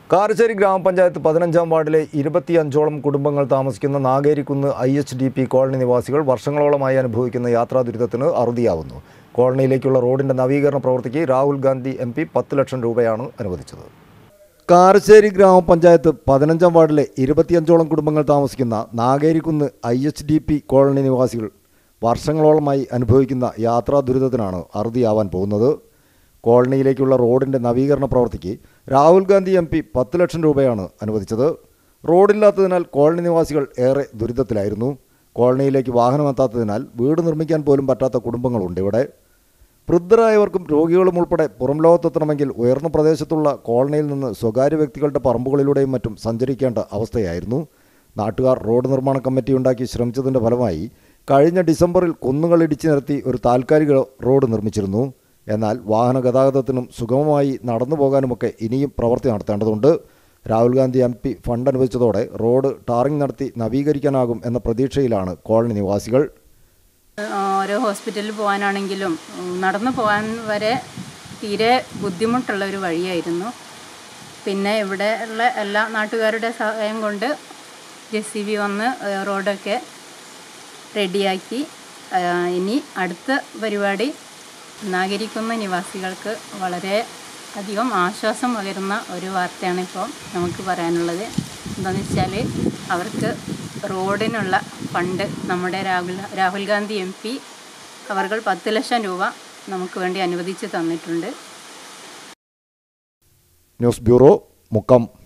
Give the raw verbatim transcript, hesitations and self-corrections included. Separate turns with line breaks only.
കാരശ്ശേരി ഗ്രാമപഞ്ചായത്ത് പതിനഞ്ചാം വാർഡിലെ ഇരുപത്തിയഞ്ചോളം കുടുംബങ്ങൾ താമസിക്കുന്ന Nagerikkunnu I H D P colony നിവാസികൾ വർഷങ്ങളോളമായി അനുഭവിക്കുന്ന യാത്രാ ദുരിതത്തിന് അറുതിയാവുന്നു. കോളനിയിലേക്കുള്ള റോഡിന്റെ നവീകരണ പ്രവൃത്തിക്ക് രാഹുൽ ഗാന്ധി എം പി പത്ത് ലക്ഷം രൂപയാണ് അനുവദിച്ചത്. കാരശ്ശേരി ഗ്രാമപഞ്ചായത്ത് പതിനഞ്ചാം വാർഡിലെ ഇരുപത്തിയഞ്ചോളം കുടുംബങ്ങൾ താമസിക്കുന്ന Nagerikkunnu I H D P colony നിവാസികൾ വർഷങ്ങളോളമായി അനുഭവിക്കുന്ന യാത്രാ ദുരിതത്തിനാണ് അറുതിയാവാൻ പോകുന്നത്. കോളനിയിലേക്കുള്ള റോഡിൻ്റെ നവീകരണ പ്രവൃത്തിക്ക് രാഹുൽ ഗാന്ധി എം പി പത്ത് ലക്ഷം രൂപയാണ് അനുവദിച്ചത്. റോഡില്ലാത്തതിനാൽ കോളനി നിവാസികൾ ഏറെ ദുരിതത്തിലായിരുന്നു. കോളനിയിലേക്ക് വാഹനമെത്താത്തതിനാൽ വീട് നിർമ്മിക്കാൻ പോലും പറ്റാത്ത കുടുംബങ്ങളുണ്ട് ഇവിടെ. വൃദ്ധരായവർക്കും രോഗികളും ഉൾപ്പെടെ പുറം ലോകത്തെത്തണമെങ്കിൽ ഉയർന്ന പ്രദേശത്തുള്ള കോളനിയിൽ നിന്ന് സ്വകാര്യ വ്യക്തികളുടെ പറമ്പുകളിലൂടെയും മറ്റും സഞ്ചരിക്കേണ്ട അവസ്ഥയായിരുന്നു. നാട്ടുകാർ റോഡ് നിർമ്മാണ കമ്മിറ്റി ഉണ്ടാക്കി ശ്രമിച്ചതിൻ്റെ ഫലമായി കഴിഞ്ഞ ഡിസംബറിൽ കുന്നുകൾ ഇടിച്ചു നിരത്തി ഒരു താൽക്കാലിക റോഡ് നിർമ്മിച്ചിരുന്നു. എന്നാൽ വാഹന ഗതാഗതത്തിനും സുഗമമായി നടന്നു പോകാനുമൊക്കെ ഇനിയും പ്രവൃത്തി നടത്തേണ്ടതുണ്ട്. Rahul Gandhi M P fund അനുവദിച്ചതോടെ റോഡ് ടാറിംഗ് നടത്തി നവീകരിക്കാനാകും എന്ന പ്രതീക്ഷയിലാണ് കോളനി നിവാസികൾ.
ഓരോ ഹോസ്പിറ്റലിൽ പോകാനാണെങ്കിലും നടന്നു പോകാൻ വരെ തീരെ ബുദ്ധിമുട്ടുള്ള ഒരു വഴിയായിരുന്നു. പിന്നെ ഇവിടെ ഉള്ള എല്ലാ നാട്ടുകാരുടെ സഹായം കൊണ്ട് ജെ സി ബി വന്ന് റോഡൊക്കെ റെഡിയാക്കി. ഇനി അടുത്ത പരിപാടി നാഗരിക്കുന്ന നിവാസികൾക്ക് വളരെ അധികം ആശ്വാസം പകരുന്ന ഒരു വാർത്തയാണ് ഇപ്പോൾ നമുക്ക് പറയാനുള്ളത്. എന്താണെന്ന് വെച്ചാൽ അവർക്ക് റോഡിനുള്ള ഫണ്ട് നമ്മുടെ രാഹുൽ രാഹുൽ ഗാന്ധി എം പി അവർ പത്ത് ലക്ഷം രൂപ നമുക്ക് വേണ്ടി അനുവദിച്ച് തന്നിട്ടുണ്ട്.
News bureau, Mukkam.